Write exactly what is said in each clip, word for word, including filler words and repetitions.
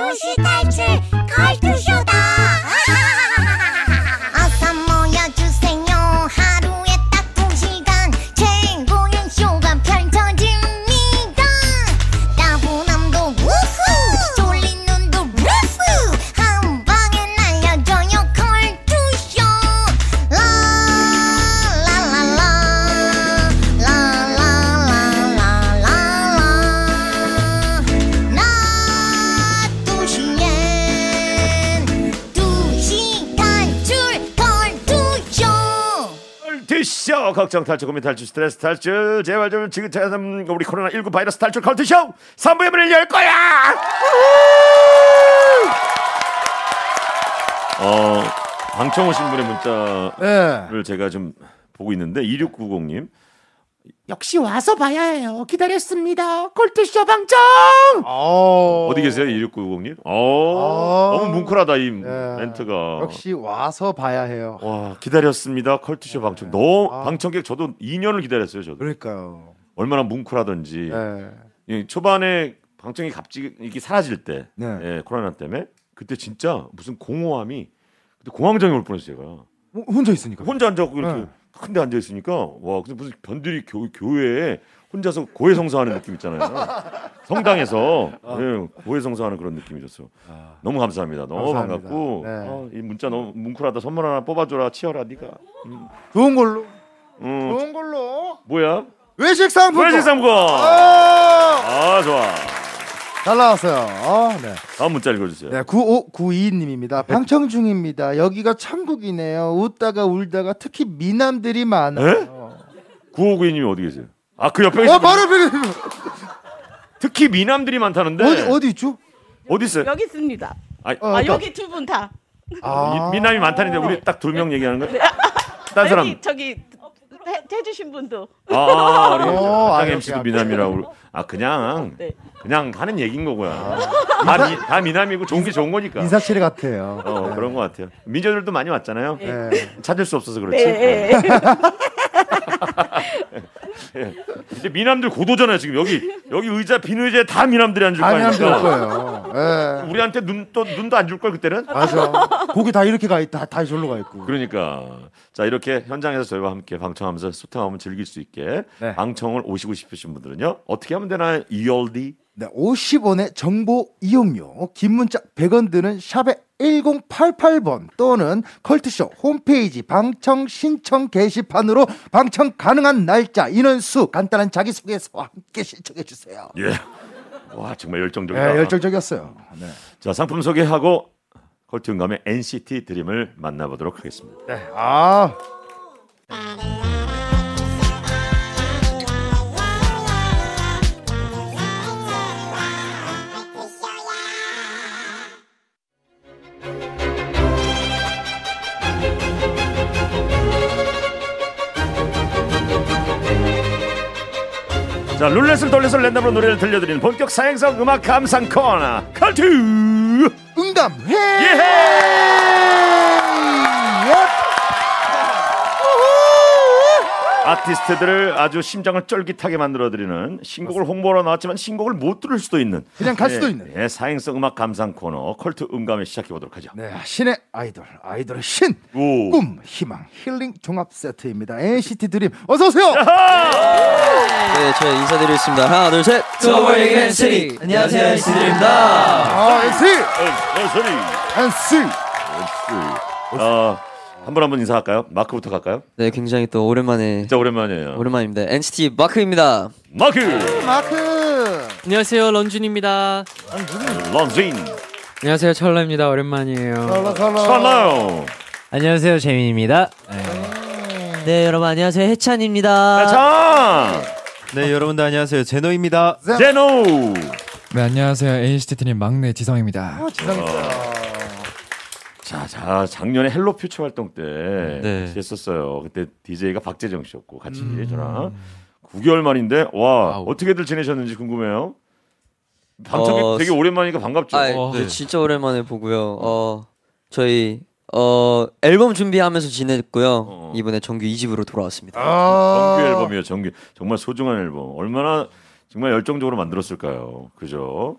도시 탈출 컬투쇼다. 어서 모여주세요. 하루에 딱 두 시간 최고의 쇼가 펼쳐집니다. 따분함도 우후 졸린 눈도 루프 한 방에 날려줘요. 컬투쇼 라라라라 라라라라라라 낮 두 시엔 두 시 탈출 컬투쇼. 컬투쇼 걱정 탈출 고민 탈출 스트레스 탈출 재활 좀 지금 음, 우리 코로나십구 바이러스 탈출 컬투쇼 삼 부의 문을 열 거야. 어 방청 오신 분의 문자를 네. 제가 좀 보고 있는데 이육구공님 역시 와서 봐야 해요. 기다렸습니다. 콜트쇼 방청. 어... 어디 계세요 이육구공님? 어 어... 너무 뭉클하다 이 네. 멘트가. 역시 와서 봐야 해요. 와 기다렸습니다 컬투쇼 방청. 너 아. 방청객 저도 이 년을 기다렸어요 저도. 그러니까요. 얼마나 뭉클하던지. 네. 예, 초반에 방청이 갑자기 이게 사라질 때 네. 예, 코로나 때문에 그때 진짜 무슨 공허함이 그때 공황장애 올 뻔했어요 제가. 어, 혼자 있으니까. 혼자 앉아서 이렇게 네. 큰데 앉아 있으니까 와 근데 무슨 변들이 교, 교회에 혼자서 고해성사하는 느낌 있잖아요. 성당에서 예, 고해성사하는 그런 느낌이었어. 아. 너무 감사합니다. 너무 감사합니다. 반갑고 네. 아, 이 문자 너무 뭉클하다. 선물 하나 뽑아줘라 치어라 네가. 음. 좋은 걸로. 음, 좋은 걸로. 뭐야? 외식 상품. 외식 상품. 아, 아 좋아. 잘 나왔어요. 어, 네. 다음 문자 읽어주세요. 네, 구오구이님입니다. 방청 중입니다. 여기가 천국이네요. 웃다가 울다가 특히 미남들이 많아요. 구오구이님이 어디 계세요? 아 그 옆에 어, 계신 바로 분. 앞에 특히 미남들이 많다는데 어디 어디 있죠? 어디 있어요? 여기 있습니다. 아니, 어, 아 그러니까- 여기 두 분 다. 아. 미- 미남이 많다는데 우리 딱 두 명 얘기하는 거야? 딴 아, 사람. 여기 저기 해, 해주신 분도. 아, 우리 어, 당 아, 엠씨도 오케이, 미남이라고. 아 그냥 네. 그냥 하는 얘기인 거고요. 다, 미, 다 미남이고 좋은 게 좋은 거니까. 인사치레 같아요. 어 그런 것 같아요. 민저들도 많이 왔잖아요. 네. 찾을 수 없어서 그렇지. 네. 예. 이제 미남들 고도잖아요. 지금 여기 여기 의자 빈 의자에 다 미남들이 앉을 거 아니면 될 아닙니까? 거예요. 예. 우리한테 눈도 눈도 안 줄 걸 그때는. 맞아. 거기 다 이렇게 가 있다. 다 저기로 가 있고. 그러니까 자 이렇게 현장에서 저희와 함께 방청하면서 소통하면 즐길 수 있게 네. 방청을 오시고 싶으신 분들은요 어떻게 하면 되나요? 이얼디 네, 오십 원의 정보 이용료, 긴 문자 백 원 드는 샵에 일공팔팔 번 또는 컬트쇼 홈페이지 방청 신청 게시판으로 방청 가능한 날짜, 인원수, 간단한 자기소개서와 함께 신청해 주세요. 예. 와 정말 열정적이다. 네, 열정적이었어요. 네. 자 상품 소개하고 컬트 음감의 엔시티 드림을 만나보도록 하겠습니다. 네. 아. 자 룰렛을 돌려서 랜덤으로 노래를 들려드리는 본격 사행성 음악 감상 코너 컬트 응감회. 예! 아티스트들을 아주 심장을 쫄깃하게 만들어드리는 신곡을 홍보로 나왔지만 신곡을 못 들을 수도 있는 그냥 갈 예, 수도 있는. 예, 사행성 음악 감상 코너 컬트 음감에 시작해보도록 하죠. 네, 신의 아이돌, 아이돌의 신, 오. 꿈, 희망, 힐링 종합 세트입니다. 엔시티 드림 어서 오세요. 네, 제가 인사드리겠습니다. 하나, 둘, 셋. 더블유 엔시티. 안녕하세요, 엔시티입니다. 아, 엔시, 어, 소리. 엔시. 어, 한 분 한 분 인사할까요? 마크부터 갈까요? 네, 굉장히 또 오랜만에 진짜 오랜만이에요. 오랜만입니다. 엔시티 마크입니다. 마크 마크. 안녕하세요, 런쥔입니다. 런쥔 안녕하세요, 철러입니다. 오랜만이에요. 살라 살라. 철러 안녕하세요, 재민입니다. 네, 여러분 안녕하세요. 해찬입니다. 자 네, 여러분들 안녕하세요. 제노입니다. 제노 네, 안녕하세요. 엔시티 드림 막내 지성입니다. 아, 지성이다. 자, 자 작년에 헬로 퓨처 활동 때 네. 했었어요. 그때 디제이가 박재정 씨였고 같이 저랑 구 개월 만인데 와 아우. 어떻게들 지내셨는지 궁금해요. 방청객 어, 되게 오랜만이니까 반갑죠. 아, 어, 네, 네. 진짜 오랜만에 보고요. 어, 저희 어 앨범 준비하면서 지냈고요. 어. 이번에 정규 이 집으로 돌아왔습니다. 아. 정규 앨범이에요. 정규 정말 소중한 앨범. 얼마나 정말 열정적으로 만들었을까요? 그죠?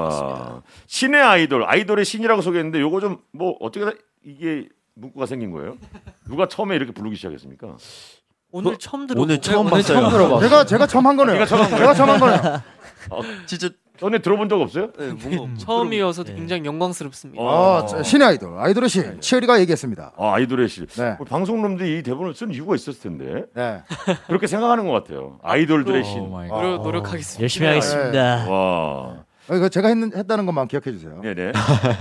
와 신의 아이돌, 아이돌의 신이라고 소개했는데 요거 좀 뭐 어떻게 다 이게 문구가 생긴 거예요? 누가 처음에 이렇게 부르기 시작했습니까? 오늘 처음 들어. 오늘 처음 오늘 봤어요. 처음 들어봐. 제가 제가 처음 한 거네요. 제가 처음 한 거예요? 제가 처음 한 거네요. 어, 진짜 전에 들어본 적 없어요? 네, 뭔가 처음이어서 굉장히 영광스럽습니다. 아, 저 신의 아이돌, 아이돌의 신, 치어리가 얘기했습니다. 아, 아이돌의 신. 네. 우리 방송놈들이 이 대본을 쓴 이유가 있었을 텐데 네. 그렇게 생각하는 것 같아요. 아이돌들의 오 신. 마이 노력, 노력하겠습니다. 열심히 하겠습니다. 와, 어, 이거 제가 했, 했다는 것만 기억해 주세요. 네네.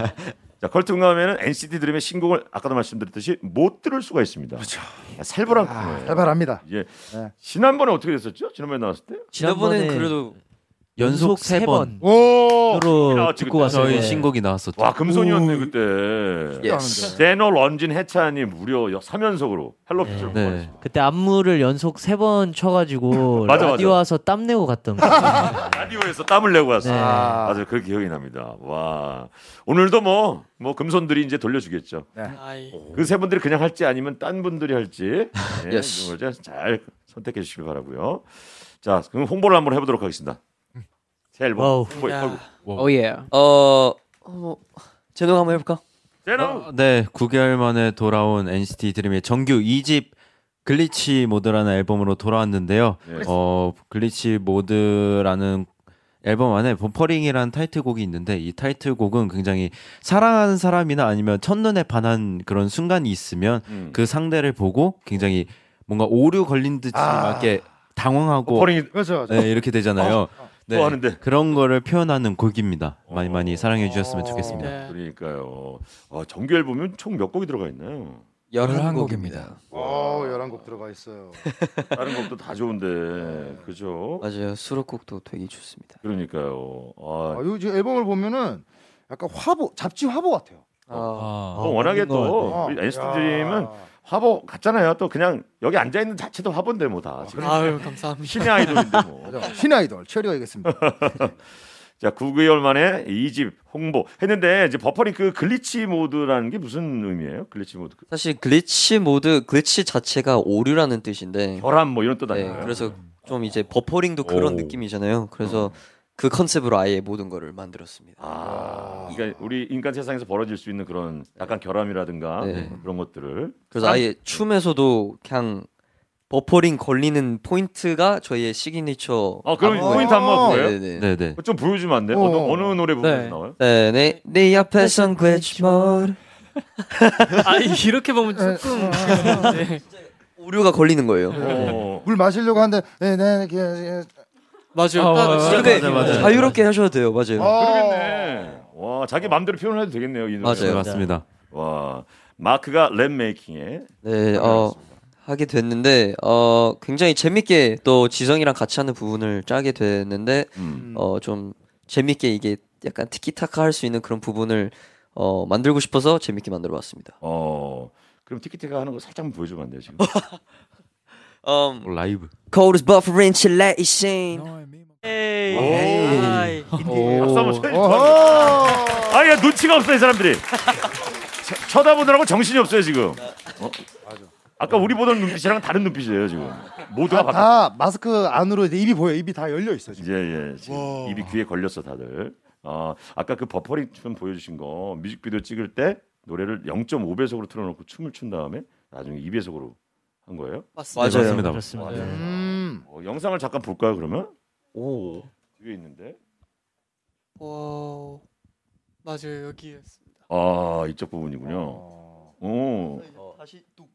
자, 컬트 응감에는 엔시티 드림의 신곡을 아까도 말씀드렸듯이 못 들을 수가 있습니다. 그렇죠. 살벌한 코너예요. 살벌합니다. 이게 네. 지난번에 어떻게 됐었죠? 지난번에 나왔을 때? 지난번에는 지난번에 그래도 연속 세 번 오, 으로 나왔지, 듣고 그때. 왔어요. 저희 네. 신곡이 나왔었죠. 와 금손이었네 오. 그때. 예스. 제너 런쥔 해찬이 무려 삼 연속으로 헬로 피처를 네. 네. 그때 안무를 연속 세 번 쳐가지고 맞아, 라디오 맞아. 와서 땀 내고 갔던 거. 라디오에서 땀을 내고 왔어요. 네. 맞아요, 그 기억이 납니다. 와 오늘도 뭐 뭐 금손들이 이제 돌려주겠죠. 아이. 그 세 분들이 그냥 할지 아니면 딴 분들이 할지 네, Yes. 이걸 잘 선택해 주시길 바라고요. 자, 그럼 홍보를 한번 해보도록 하겠습니다. 새 앨범 와우. 홍보해. 야. 아이고. 오 예. 어, 어 제노 한번 해볼까? 제노. 어, 네, 구 개월 만에 돌아온 엔시티 드림의 정규 이 집 글리치 모드라는 앨범으로 돌아왔는데요. 네. 어, 글리치 모드라는 앨범 안에 버퍼링이라는 타이틀곡이 있는데 이 타이틀곡은 굉장히 사랑하는 사람이나 아니면 첫눈에 반한 그런 순간이 있으면 음. 그 상대를 보고 굉장히 뭔가 오류 걸린 듯이 아. 막 이렇게 당황하고 버링이 그렇죠. 그렇죠. 네, 이렇게 되잖아요. 네, 또 하는데. 그런 거를 표현하는 곡입니다. 많이 많이 어. 사랑해 주셨으면 좋겠습니다. 네. 그러니까요. 어, 정규 앨범은 총 몇 곡이 들어가 있나요? 열한 곡입니다. 곡입니다. 오, 열한 곡 들어가 있어요. 다른 곡도 다 좋은데 그죠? 맞아요. 수록곡도 되게 좋습니다. 그러니까요. 아, 아, 요 지금 앨범을 보면은 약간 화보, 잡지 화보 같아요. 아, 아, 또 워낙에 맞는 것 또 같아요. 우리 엔시티 야. 드림은 화보 같잖아요. 또 그냥 여기 앉아 있는 자체도 화보인데 뭐 다 지금 아유 감사합니다. 신의 아이돌인데 뭐. 맞아. 신의 아이돌, 치어리가 얘기했습니다. 자, 구 개월 만에 이 집 홍보 했는데 이제 버퍼링 그 글리치 모드라는 게 무슨 의미예요? 글리치 모드. 그 사실 글리치 모드, 글리치 자체가 오류라는 뜻인데, 결함 뭐 이런 뜻 네, 아닌가요? 그래서 좀 이제 버퍼링도 그런 오. 느낌이잖아요. 그래서 그 컨셉으로 아예 모든 거를 만들었습니다. 아, 그러니까 우리 인간 세상에서 벌어질 수 있는 그런 약간 결함이라든가 네. 그런 것들을 그래서 아예 춤에서도 그냥 버퍼링 걸리는 포인트가 저희의 시그니처. 아, 그럼 아. 포인트 한번 보여요? 네네. 네, 네. 좀 보여주면 안 돼요? 어. 어느, 어느 노래 부분에서 네. 나와요? 네, 네, 네 앞에선 글리치 모드. 아 이렇게 보면 조금 네. 오류가 걸리는 거예요. 어. 물 마시려고 하는데, 네, 네, 네, 네. 맞아요. 아, 딱 맞아요. 진짜 근데 맞아, 맞아. 자유롭게 하셔도 돼요. 맞아요. 그러겠네. 와, 자기 마음대로 표현을 해도 되겠네요, 이 노래. 맞아요. 네, 맞습니다. 와, 마크가 랩 메이킹에 네, 어 하게 됐는데 어 굉장히 재밌게 또 지성이랑 같이 하는 부분을 짜게 됐는데 음. 어 좀 재밌게 이게 약간 티키타카 할 수 있는 그런 부분을 어 만들고 싶어서 재밌게 만들어봤습니다. 어. 그럼 티키티카 하는 거 살짝 한번 보여주면 안 돼요, 지금? Um, 라이브. cold as buffering chillation. 에이. 오. 아이. 박수 한번 쳐야지. 오호. 아, 야, 눈치가 없어, 이 사람들이. 쳐- 쳐다보느라고 정신이 없어요, 지금. 어? 아까 우리 보던 눈빛이랑 다른 눈빛이에요, 지금. 모두가 다, 바뀌었어. 다 마스크 안으로 이제 입이 보여. 입이 다 열려 있어 지금. 예, 예. 지금 입이 귀에 걸렸어, 다들. 어, 아까 그 버퍼링 춤 보여주신 거 뮤직비디오 찍을 때 노래를 영 점 오 배속으로 틀어놓고 춤을 춘 다음에 나중에 이 배속으로 한 거예요? 맞습니다. 맞아요. 맞습니다. 그렇습니다. 음. 어, 영상을 잠깐 볼까요, 그러면? 오. 뒤에 있는데. 와 맞아요 여기였습니다. 아, 이쪽 부분이군요. 어. 오, 다시 뚝.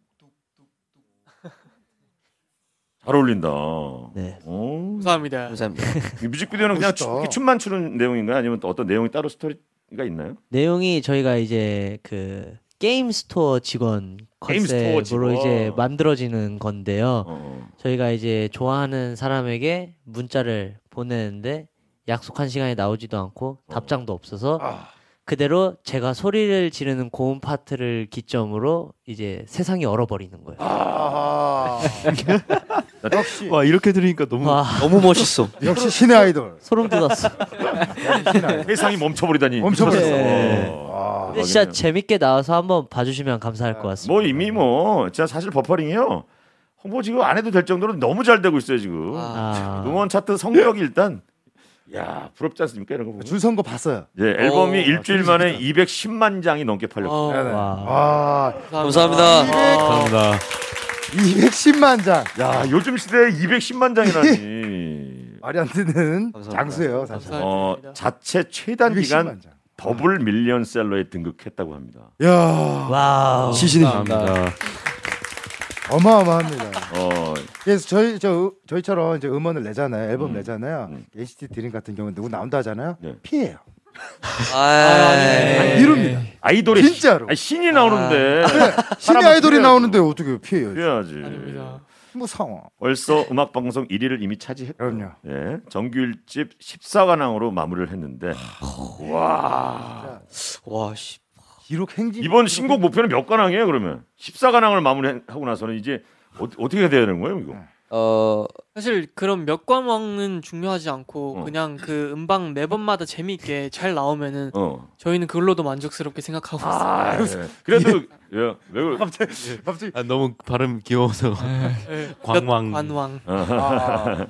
잘 어울린다. 네. 오. 감사합니다. 감사합니다. 이 뮤직비디오는 그냥 멋있다. 추, 이렇게 춤만 추는 내용인가요? 아니면 또 어떤 내용이 따로 스토리가 있나요? 내용이 저희가 이제 그 게임 스토어 직원 게임 스토어 컨셉으로 직원. 이제 만들어지는 건데요. 어. 저희가 이제 좋아하는 사람에게 문자를 보내는데 약속한 시간에 나오지도 않고 답장도 없어서 아. 그대로 제가 소리를 지르는 고음 파트를 기점으로 이제 세상이 얼어버리는 거예요. 아하. 역시 와, 이렇게 들으니까 너무 와, 너무 멋있어. 역시 신의 아이돌. 소름 돋았어. 세상이 멈춰버리다니. 멈춰버렸어. 네. 어. 근데 진짜 재밌게 나와서 한번 봐주시면 감사할 것 같습니다. 뭐 이미 뭐 진짜 사실 버퍼링이요 홍보 지금 안 해도 될 정도로 너무 잘 되고 있어요 지금. 아. 음원 차트 성적이 일단 야 부럽지 않습니까 이런 거 보면. 줄 선 거 봤어요. 예, 앨범이 오, 일주일 만에 이백십만 장이 넘게 팔렸고. 어, 네네. 와. 아, 감사합니다. 감사합니다. 이백십만 장. 야 요즘 시대에 이백십만 장이라니. 말이 안 되는 감사합니다. 장수예요, 사실. 감사합니다. 어 자체 최단 기간 이백십만 장. 더블 밀리언셀러에 등극했다고 합니다. 야, 와우. 감사합니다. 어마어마합니다. 어, 그래서 저희 저 저희처럼 이제 음원을 내잖아요, 앨범 음. 내잖아요. 음. 엔시티 드림 같은 경우는 누구 나온다 하잖아요. 네. 피해요. 아, 네. 이룹니다. 아이돌의 진짜로. 신, 아니, 신이 나오는데 신의 사람은 아이돌이 피해야죠. 나오는데 어떻게 피해요? 피해야지. 아닙니다. 뭐 상황. 벌써 음악 방송 일 위를 이미 차지했고, 그럼요. 예, 정규 일 집 십사 관왕으로 마무리를 했는데, 와 와, 씨. 기록 행진. 이번 신곡 목표는 몇 관왕이에요? 그러면 십사 관왕을 마무리하고 나서는 이제 어, 어떻게 해야 되는 거예요, 이거? 어, 사실 그런 몇 관왕은 중요하지 않고 어. 그냥 그 음방 매번마다 재미있게 잘 나오면은 어. 저희는 그걸로도 만족스럽게 생각하고 있어요. 아, 예. 그래도 예, 왜 그래? 갑자기 갑자기 아, 너무 발음 귀여워서 네. 광왕. 몇 관왕. 아,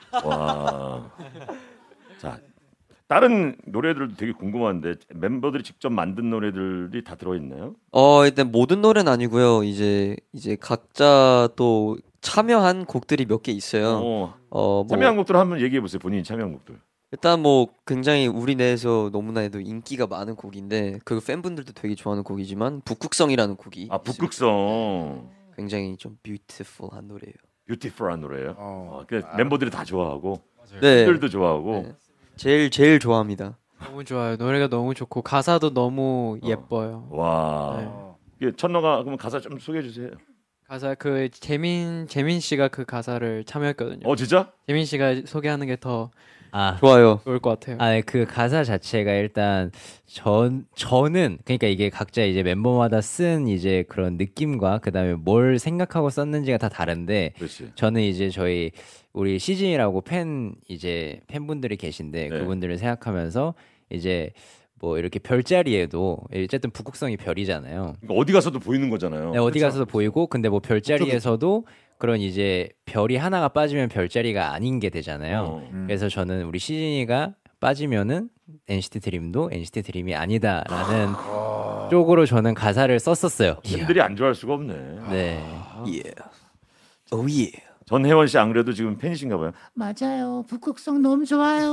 와. 자, 다른 노래들도 되게 궁금한데 멤버들이 직접 만든 노래들이 다 들어 있나요? 어, 일단 모든 노래는 아니고요. 이제 이제 각자 또 참여한 곡들이 몇 개 있어요. 어. 어, 뭐 참여한 곡들 한번 얘기해 보세요. 본인이 참여한 곡들. 일단 뭐 굉장히 우리 내에서 너무나도 인기가 많은 곡인데 그 팬분들도 되게 좋아하는 곡이지만 북극성이라는 곡이 아, 북극성. 굉장히 좀 뷰티풀한 노래예요. 뷰티풀한 노래예요. 어. 어, 그 멤버들이 다 좋아하고 네. 팬들도 좋아하고. 네. 제일 제일 좋아합니다. 너무 좋아요. 노래가 너무 좋고 가사도 너무 예뻐요. 와. 네. 이게 천너가 그러면 가사 좀 소개해 주세요. 가사 그 재민 재민 씨가 그 가사를 참여했거든요. 어, 진짜? 재민 씨가 소개하는 게 더 아, 좋아요. 좋을 것 같아요. 아, 그 가사 자체가 일단 전 저는 그러니까 이게 각자 이제 멤버마다 쓴 이제 그런 느낌과 그다음에 뭘 생각하고 썼는지가 다 다른데 그렇지. 저는 이제 저희 우리 시즌이라고 팬 이제 팬분들이 계신데 네. 그분들을 생각하면서 이제 뭐 이렇게 별자리에도 어쨌든 북극성이 별이잖아요. 그러니까 어디 가서도 보이는 거잖아요. 네, 어디 가서도 보이고 근데 뭐 별자리에서도 그런 이제 별이 하나가 빠지면 별자리가 아닌 게 되잖아요. 어. 음. 그래서 저는 우리 시즌이가 빠지면은 엔시티 드림도 엔시티 드림이 아니다라는 쪽으로 저는 가사를 썼었어요. 팬들이 안 좋아할 수가 없네. 네. 예. 오 예. 전혜원 씨 안 그래도 지금 팬이신가 봐요. 맞아요. 북극성 너무 좋아요.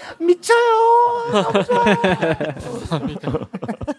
미쳐요. 너무 좋아요.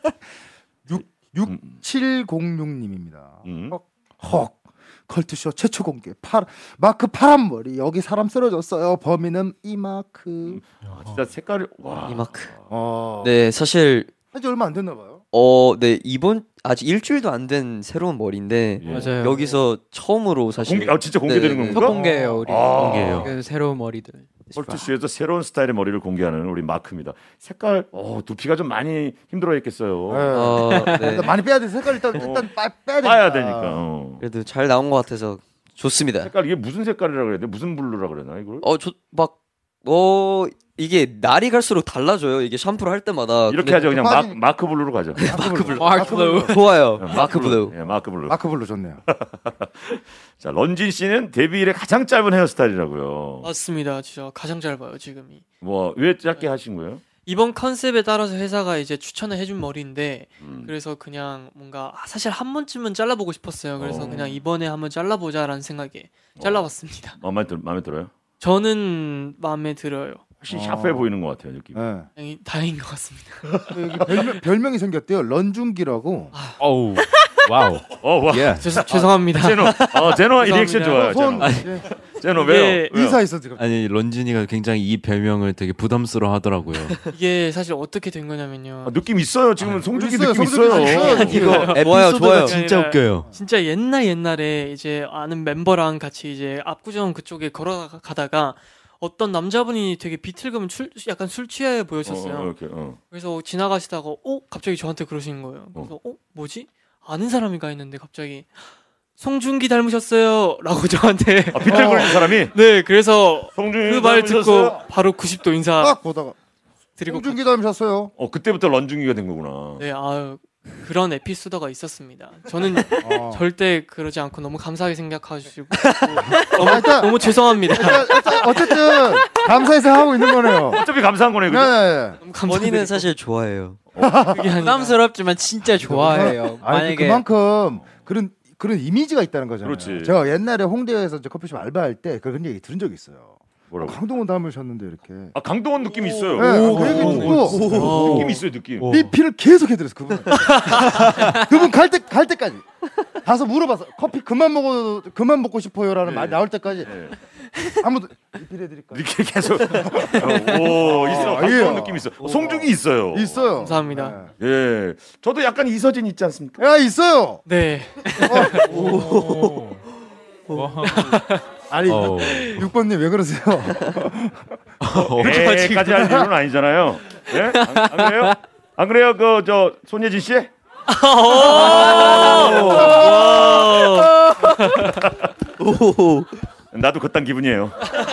육칠공육님입니다. 음. 헉, 헉. 컬투쇼 최초 공개. 파, 마크 파란 머리. 여기 사람 쓰러졌어요. 범인은 이마크. 아, 진짜 색깔이 와. 이마크. 어. 네, 사실 한지 얼마 안 됐나 봐요. 어, 네 이번 아직 일주일도 안 된 새로운 머리인데 예. 맞아요. 여기서 처음으로 사실 공개, 아 진짜 공개되는 네, 네. 겁니까? 첫 공개예요, 우리. 아. 공개예요. 그 새로운 머리들. 헐투쇼에서 새로운 스타일의 머리를 공개하는 우리 마크입니다. 색깔, 어, 두피가 좀 많이 힘들어했겠어요. 네. 어, 네. 일단 많이 빼야 돼. 색깔 일단 일단 빠, 빼야 되니까. 빠야 되니까. 어. 그래도 잘 나온 것 같아서 좋습니다. 색깔 이게 무슨 색깔이라 그래야 돼? 무슨 블루라 그러나 이걸? 어, 저 막 어, 이게 날이 갈수록 달라져요. 이게 샴푸를 할 때마다. 이렇게 근데 하죠. 그냥 마, 빠지니까. 마크 블루로 가죠. 마크 블루. 마크 블루. 좋아요. 네, 마크 블루. 예, 마크 블루. 마크 블루 좋네요. 자, 런쥔 씨는 데뷔 이래 가장 짧은 헤어스타일이라고요. 맞습니다. 진짜 가장 짧아요, 지금이. 뭐 왜 짧게 하신 거예요? 이번 컨셉에 따라서 회사가 이제 추천을 해준 머리인데 음. 그래서 그냥 뭔가 아, 사실 한 번쯤은 잘라보고 싶었어요. 그래서 어. 그냥 이번에 한번 잘라보자라는 생각에 잘라봤습니다. 마음에 들 마음에 들어요? 저는 마음에 들어요. 훨씬 어. 샤프해 보이는 것 같아요, 느낌. 네. 다행히, 다행인 것 같습니다. 여기 별명, 별명이 생겼대요. 런중기라고. 어우. 와우. 어, 와. 예. 죄송, 죄송합니다. 제노, 어, 제노 리액션 좋아요. 손 제노, 예, 제노 이게 왜요? 왜요? 인사했어 지금. 아니 런쥔이가 굉장히 이 별명을 되게 부담스러워 하더라고요. 이게 사실 어떻게 된 거냐면요. 아, 느낌 있어요. 지금 송중기 있어요, 느낌 송중기 있어요. 있어요. 이거 에피소드가 좋아요, 좋아요. 진짜 웃겨요. 진짜 옛날 옛날에 이제 아는 멤버랑 같이 이제 압구정 그쪽에 걸어가다가 어떤 남자분이 되게 비틀거면 술, 약간 술 취해 보였었어요. 어, 이렇게, 어. 그래서 지나가시다가 어 갑자기 저한테 그러시는 거예요. 그래서 어, 뭐지? 아는 사람인가 했는데 갑자기 송중기 닮으셨어요.라고 저한테. 아, 비틀거리는 사람이 네, 그래서 송중기 그 말 듣고 닮으셨어요? 바로 구십 도 인사 딱 보다가 드리고. 송중기 닮으셨어요. 어, 그때부터 런중기가 된 거구나. 네, 아유 그런 에피소드가 있었습니다. 저는 어. 절대 그러지 않고 너무 감사하게 생각하시고 아, 너무, 일단- 너무 죄송합니다. 일단 어쨌든 감사해서 하고 있는 거네요. 어차피 감사한 거네. 그죠? 네. 너무 감사드리고. 본인은 사실 좋아해요. 그게 아니라 부담스럽지만 진짜 좋아해요. 아니 만약에 그만큼 그런 그런 이미지가 있다는 거잖아요. 그렇지. 제가 옛날에 홍대에서 이제 커피숍 알바할 때 그런 얘기 들은 적이 있어요. 뭐라고? 강동원 닮으셨는데 이렇게. 아 강동원 느낌이 있어요. 네, 오, 그 얘기 오, 듣고 오, 느낌 있어요, 느낌. 리필을 계속 해드렸어 그분. 그분 갈 때 갈 때까지 가서 물어봐서 커피 그만 먹어 그만 먹고 싶어요라는 네. 말 나올 때까지 네. 아무도 리필 해드릴까? 이렇게 계속. 오, 있어. 아, 강동원 예. 느낌 있어. 송중기 있어요. 있어요. 감사합니다. 예, 저도 약간 이서진 있지 않습니까? 야 있어요. 네. 아니 어. 육 번님 왜 그러세요? 에까지 할 일은 아니잖아요. 예? 안, 안 그래요? 안 그래요? 그 저 손예진 씨? 오. 나도 그딴 기분이에요.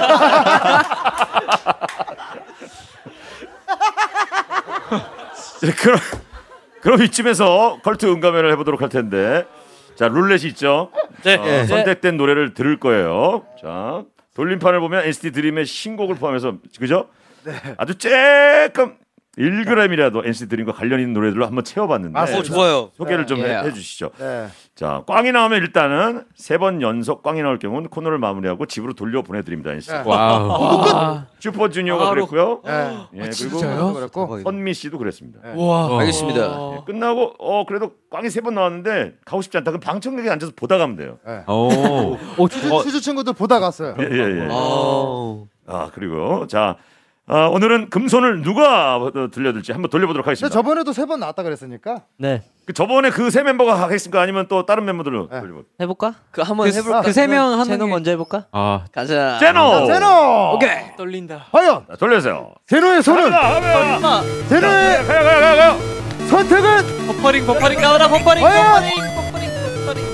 자, 그럼 그럼 이쯤에서 컬트 응가면을 해보도록 할 텐데, 자 룰렛이 있죠. 네. 어, 선택된 노래를 들을 거예요. 자 돌림판을 보면 엔시티 드림의 신곡을 포함해서 그죠? 아주 쬐끔 일 그램이라도 엔시티 드림과 관련 있는 노래들로 한번 채워봤는데 맞습니다. 어, 좋아요. 소개를 좀 네. 해, 해주시죠. 네. 자 꽝이 나오면 일단은 세 번 연속 꽝이 나올 경우는 코너를 마무리하고 집으로 돌려 보내드립니다. 엔시티. 네. 와우. 아, 슈퍼주니어가 바로. 그랬고요. 네. 예, 그리고 진짜요? 그랬고 선미 씨도 그랬습니다. 네. 와. 알겠습니다. 예, 끝나고 어 그래도 꽝이 세 번 나왔는데 가고 싶지 않다. 그럼 방청객에 앉아서 보다 가면 돼요. 오. 오, 수주, 수주 친구들 보다 갔어요. 예, 예, 예. 아. 아 그리고 자 아, 오늘은 금손을 누가 들려줄지 한번 돌려보도록 근데 하겠습니다. 저번에도 세 번 나왔다 그랬으니까. 네. 그 저번에 그 세 멤버가 하겠습니까? 아니면 또 다른 멤버들로 네. 돌려보? 해볼까? 그 한번 그, 해볼까? 그 세 명 하는 제노 게- 먼저 해볼까? 아, 가자. 제노. 제노. 오케이. 떨린다. 과연 자, 돌려주세요. 제노의 손은 가자, 가자. 제노의 가요, 가요, 가요, 가요. 선택은 버퍼링 버퍼링 가라 버퍼링 과연? 버퍼링 버퍼링 버퍼링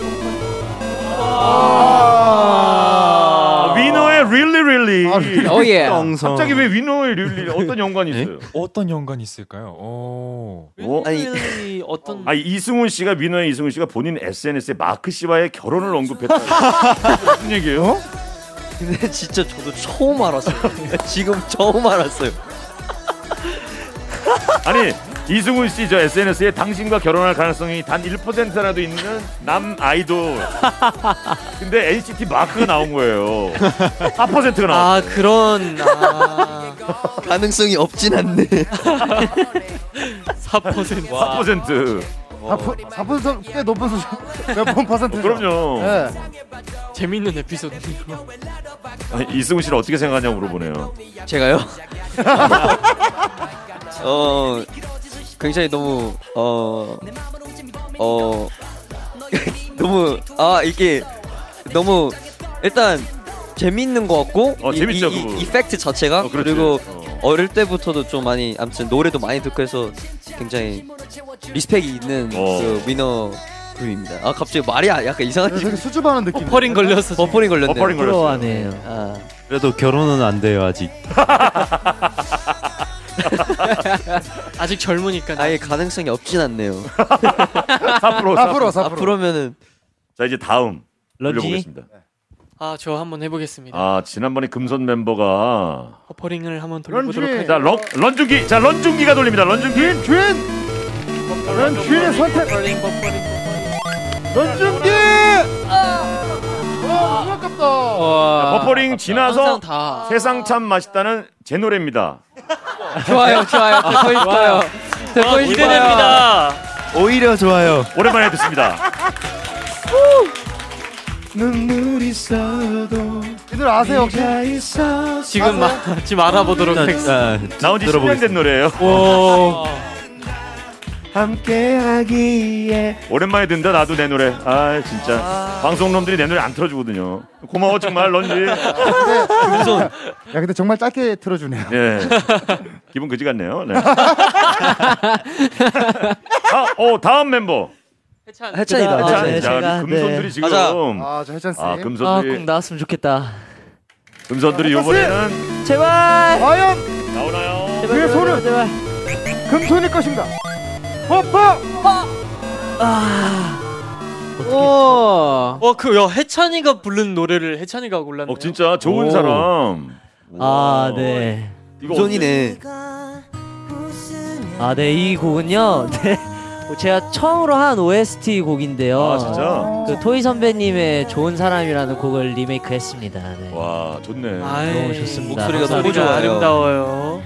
아, 위너의 really really. 아, really? 오 예. 똥성. 갑자기 왜 위너의 really 어떤 연관이 있어요? 어떤 연관이 있을까요? 오. 뭐? 아니. 아니 어떤 아 이승훈 씨가 위너의 이승훈 씨가 본인 에스엔에스에 마크 씨와의 결혼을 언급했다. 무슨 얘기예요? 근데 진짜 저도 처음 알았어요. 지금 처음 알았어요. 아니 이승훈 씨 저 에스엔에스에 당신과 결혼할 가능성이 단 일 퍼센트라도 있는 남 아이돌. 근데 엔시티 마크가 나온 거예요. 사 퍼센트가 나왔어요. 아 그런 아, 가능성이 없진 않네. 사 퍼센트. 사 퍼센트. 사 퍼센트 꽤 높은 수준. 몇번 퍼센트? 그럼요. 네. 재밌는 에피소드네요. 아니, 이승훈 씨를 어떻게 생각하냐고 물어보네요. 제가요? 어 굉장히 너무 어 어 너무 아 이게 너무 일단 재밌는 것 같고 어, 이, 재밌죠, 이, 그거. 이, 이펙트 자체가 어, 그렇지. 그리고 어. 어릴 때부터도 좀 많이 아무튼 노래도 많이 듣고 해서 굉장히 리스펙이 있는 어. 그 위너 그룹입니다. 아 갑자기 말이 약간 이상하지. 되게 수줍어하는 느낌. 버퍼링 걸렸어. 버퍼링 걸렸네. 버퍼링 걸렸어요. 부러워하네요. 아 그래도 결혼은 안 돼요 아직. 아직 젊으니까. 아예 가능성이 없진 않네요. 사 퍼센트. 사 퍼센트 사 퍼센트. 앞으로면은 자 이제 다음 런지? 돌려보겠습니다. 아 저 한번 해보겠습니다. 아 지난번에 금손 멤버가 버퍼링을 한번 돌려보도록 런쥔. 하겠습니다. 자 런, 런중기 자 런중기가 돌립니다. 런중기. 준 준. 넌 준의 선택. 버퍼링 버퍼링 런준기. 와 너무 아깝다. 와. 버퍼링 지나서 항상 다 세상 참 맛있다는 제 노래입니다. 좋아요, 좋아요. 듣고 싶어요. 듣고 와, 싶어요. 기대됩니다. 오히려 좋아요. 오랜만에 듣습니다. 눈물이 써도 이 노래 아세요 혹시? 지금 마, 지금 알아보도록 하겠습니다. 아, 나온 지 십 년 된 노래예요. 오. 함께하기에 오랜만에 듣는다 나도 내 노래. 아 진짜 방송놈들이 내 노래 안 틀어주거든요. 고마워 정말 런지. 야 근데 정말 짧게 틀어주네요. 예. 기분 그지 같네요. 네. 아, 어 다음 멤버. 해찬. 해찬이다. 아, 자, 네, 자, 제가, 금손들이 네. 지금 가자. 아 저 해찬 씨. 아 아, 꼭 금손들이 나왔으면 좋겠다. 금손들이 이번에는 제발. 과연 나오나요? 그의 손은 제발. 금손일 것인가? 퍼퍼 오. 어, 그, 야, 해찬이가 부른 노래를 해찬이가 골랐네요. 어 진짜 좋은 오. 사람. 아, 네. 이거 손이네. 아, 네, 이 곡은요. 네. 제가 처음으로 한 오에스티 곡인데요. 아 진짜? 그 토이 선배님의 좋은 사람이라는 곡을 리메이크했습니다. 네. 와 좋네. 아이, 너무 좋습니다. 목소리가 너무 목소리가 좋아요. 아름다워요.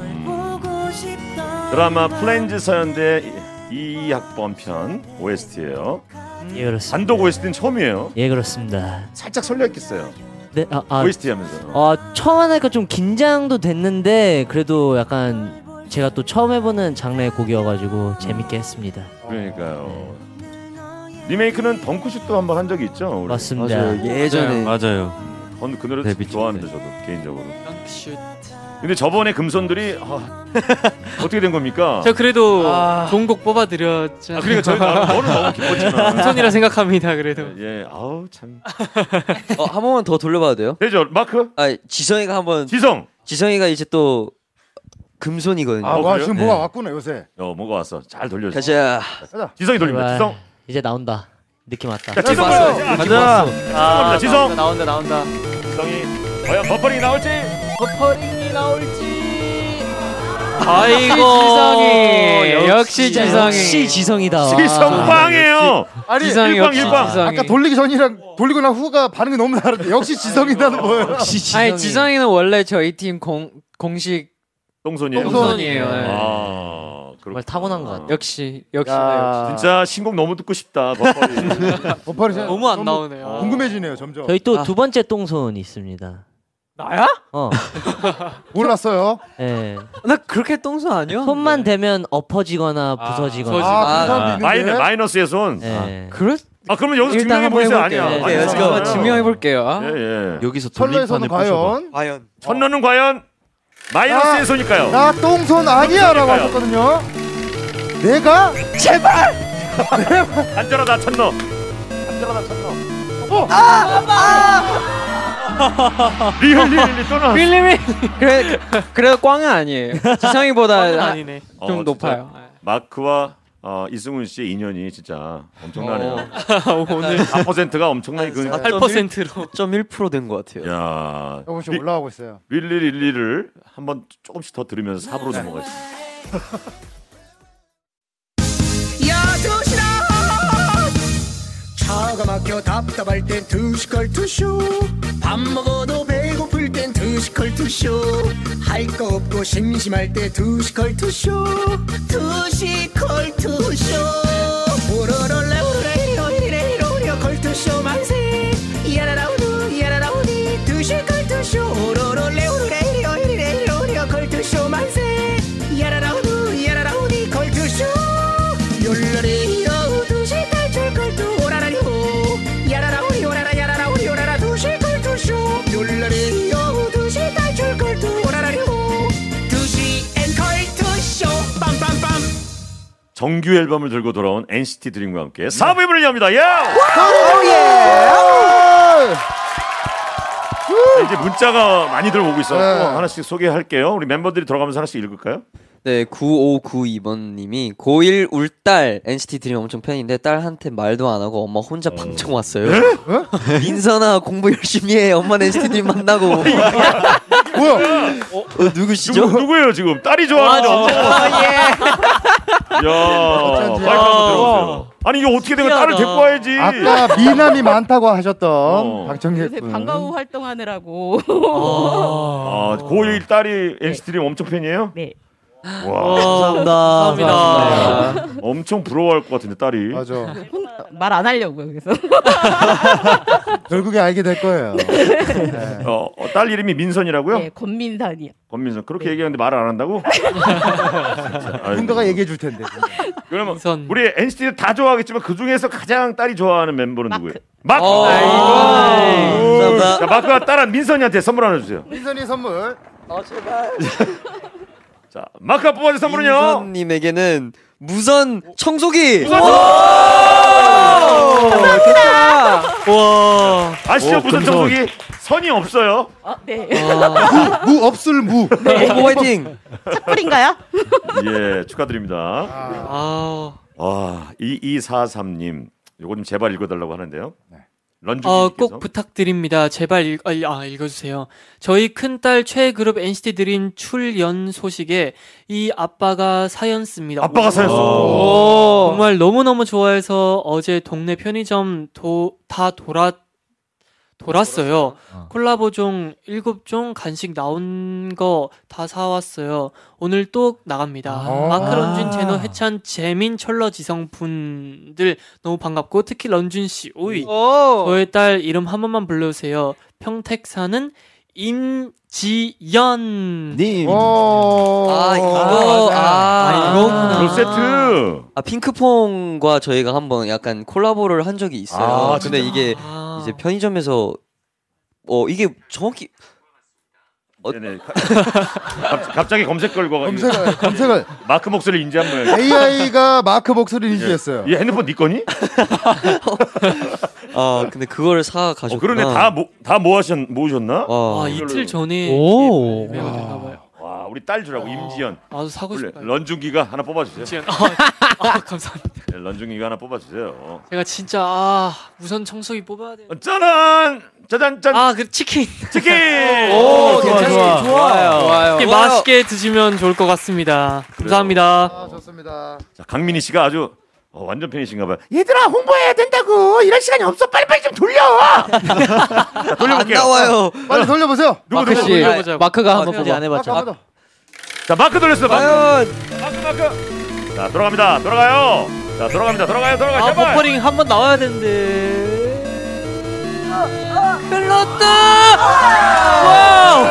드라마 플랜즈 서연대 이 학번 편 오에스티예요. 예, 그렇습니다. 단독 오에스티는 처음이에요. 예, 그렇습니다. 살짝 설레었겠어요. 네, 아, 아, 오에스티 하면서. 어, 처음 하니까 좀 긴장도 됐는데 그래도 약간 제가 또 처음 해보는 장르의 곡이어가지고 재밌게 했습니다. 그러니까요. 리메이크는 덩크슛도 한번 한 적이 있죠. 우리? 맞습니다. 맞아요. 예전에 맞아요. 던- 그 노래 네, 좋아하는데 저도 개인적으로. 덩크슛. 근데 저번에 금손들이 아, 어떻게 된 겁니까? 저 그래도 아. 좋은 곡 뽑아드렸잖아요. 아, 그러니까 저희 나- 너는 너무 기뻤지만. 금손이라 생각합니다. 그래도. 예, 아우 참. 어, 한 번만 더 돌려봐도 돼요? 되죠, 마크? 아, 지성이가 한번 지성. 지성이가 이제 또 금손이거든요. 아, 어, 와, 그래요? 지금 뭐가 왔구나 요새. 어, 뭐가 왔어? 잘 돌려줘. 가자. 가자. 지성이 돌립니다. 제발. 지성. 이제 나온다. 느낌 왔다. 자, 지성 왔어요. 가자. 가자. 아, 지성. 나온다, 나온다, 나온다. 지성이 과연 버퍼링이 나올지. 버퍼링이 나올지. 아이고, 지성이. 역시 진짜 지성이. 역시 지성이다. 와. 지성빵이에요. 아니 지성이 일광, 역시 일광. 지성이. 아까 돌리기 전이랑 돌리고 난 후가 반응이 너무 다른데 역시 지성이다는 뭐예요? 역시 지성이. 아니 지성이는 원래 저희 팀 공 공식 똥손이에요. 똥손이에요. 네. 아, 정말 타고난 것 같아. 역시 역시 야. 진짜 신곡 너무 듣고 싶다. 버퍼링. 버퍼리 진짜 너무 안 너무 나오네요. 궁금해지네요 점점. 저희 또 아. 두 번째 똥손이 있습니다. 나야? 어, 몰랐어요. 예. 나 그렇게 똥손 아니야? 손만 대면 엎어지거나 부서지거나. 부서지고. 아, 그 사람도 아, 있는데. 마이너, 마이너스의 손. 예. 그래? 아, 그러면 여기서 일단 증명해 한번 보이세요? 해볼게요. 아니야. 네, 아니야. let's go. 한번 증명해 볼게요. 예, 예. 여기서 철로에서는 돌림판을 부셔봐. 과연 과연. 천러는 과연 마이너스의 나- 손일까요? 나 똥손 아니야라고 똥손일까요? 하셨거든요. 내가 간절하다 천러. 간절하다 천러. 리얼 리얼 리 떠나. 필름이 그래 그래도 꽝은 아니에요. 지성이보다 꽝은 한- 아니네. 어, 좀 진짜 높아요. 마크와 어, 이승훈 씨의 인연이 진짜 엄청나네요. 오늘 사 퍼센트가 엄청나게 그. 팔 퍼센트로. 사 점 일 퍼센트 된 것 같아요. 야. 조금씩 올라가고 있어요. 릴리릴리를 한번 조금씩 더 들으면서 사 부로 넘어가겠습니다. 차가 막혀 답답할 땐 투시컬 투쇼 밥 먹어도 배고플 땐 투시컬 투쇼 할 거 없고 심심할 때 투시컬 투쇼 투시컬 투쇼 오로롤레 오레이로 이레이로 이레 컬투쇼 만세 야라라우두 야라라우디 투시컬 투쇼 오로롤레 오레이로 이레이로 이레 컬투쇼 만세 야라라우두 야라라우디 컬투쇼 욜라리 여우두시 탈출 컬투 오라라리호 야라라우리 오라라 야라라우리 오라라 두시 컬투쇼 욜라리 여우두시 탈출 컬투 오라라리호 두시 앤 컬투쇼 빰빰빰. 정규 앨범을 들고 돌아온 엔시티 드림과 함께 사 부 문을 엽니다. 예! 자, 이제 문자가 많이들 오고 있어서 네. 하나씩 소개할게요. 우리 멤버들이 들어가면서 하나씩 읽을까요? 네, 구오구이 번님이 고일 울딸 엔시티 드림 엄청 팬인데 딸한테 말도 안 하고 엄마 혼자 방청 왔어요. 민선아 공부 열심히 해. 엄마는 엔시티 드림 만나고. 뭐야? 어, 누구시죠? 누구, 누구예요 지금? 딸이 좋아하는데 엄마가. 야, 마이크 한번 들어보세요. 아니 이게 어떻게 된 거야? 딸을 데리고 와야지. 아까 미남이 많다고 하셨던 어. 박정희 요새 군. 방과 후 활동하느라고. 아, 고일 딸이 엔시티 드림 엄청 팬이에요? 네. 와, 감사합니다. 감사합니다. 엄청 부러워할 것 같은데 딸이. 맞아. 말 안 하려고요. 그래서. 결국에 알게 될 거예요. 네. 어, 어, 딸 이름이 민선이라고요? 네, 권민선이요. 권민선. 그렇게 얘기하는데 말을 안 한다고? 누군가가 얘기해 줄 텐데. 그러면 민선. 우리 엔시티를 다 좋아하겠지만 그 중에서 가장 딸이 좋아하는 멤버는 마크. 누구예요? 마크. 어, 아이고. 감사합니다. 자, 마크가 딸한 민선이한테 선물 하나 주세요. 민선이 선물. 자, 마크가 뽑아준 선물은요. 민선님에게는 무선 청소기. 와. 아시죠? 오, 무슨 금손. 청소기? 선이 없어요. 어, 네. 무, 무 없을 무. 오, 화이팅. 짝불인가요? 예, 축하드립니다. 아. 와, 이이사삼 님. 요거 좀 제발 읽어달라고 하는데요. 네. 런쥔 어, 님께서. 꼭 부탁드립니다. 제발 읽, 아, 읽어주세요. 저희 큰딸 최그룹 엔시티 드림 출연 소식에 이 아빠가 사연 씁니다. 아빠가 사연 써. 오. 정말 너무너무 좋아해서 어제 동네 편의점 도, 다 돌아 돌았어요. 어. 콜라보 종 일곱 종 간식 나온 거 다 사왔어요. 오늘 또 나갑니다. 아. 마크, 런쥔, 제노, 해찬, 재민, 철러, 지성 분들 너무 반갑고 특히 런쥔 씨, 오이. 저의 딸 이름 한 번만 불러주세요. 평택 사는 임지연 님. 아 이거 아, 아, 이거구나. 그 세트. 아 핑크퐁과 저희가 한번 약간 콜라보를 한 적이 있어요. 아, 근데 이게 아. 이제 편의점에서 어 이게 정확히 어, 네네. 갑- 갑자기 검색 걸고 검색을 검색을 마크 목소리 인지한 모양. 에이아이가 마크 목소리 인지했어요. 얘 핸드폰 네 거니? 아 근데 그거를 사 가셨구나. 어, 그러네. 다다 모으셨 모으셨나? 와, 아, 이틀 전에 오. 이게 유명해졌나 봐요. 와, 우리 딸 주라고 임지연. 나도 사고 원래 싶어요. 런쥔기가 하나 뽑아주세요. 지연. 아, 아, 감사합니다. 네, 런쥔기가 하나 뽑아주세요. 제가 진짜 아 우선 청소기 뽑아야 돼. 짜란, 짜잔, 짠. 아 그 치킨. 치킨. 오, 좋아, 괜찮아요. 좋아. 좋아요. 좋아요. 이렇게 맛있게 드시면 좋을 것 같습니다. 감사합니다. 아, 좋습니다. 자, 강민희 씨가 아주 어, 완전 팬이신가봐요. 얘들아 홍보해야 된다고. 이럴 시간이 없어. 빨리빨리 좀 돌려. 자, 돌려볼게요. 안 나와요. 빨리 돌려보세요. 누구 마크 누구? 씨, 돌려보자고. 마크가 한번 아직 뽑아. 안 해봤죠. 마크 한번 더. 자, 마크 돌렸어요. 마크. 과연 마크 마크. 자, 돌아갑니다. 돌아가요. 자, 돌아갑니다. 돌아가요. 돌아가요. 아 제발. 버퍼링 한 번 나와야 되는데. 흘렀다. 와우.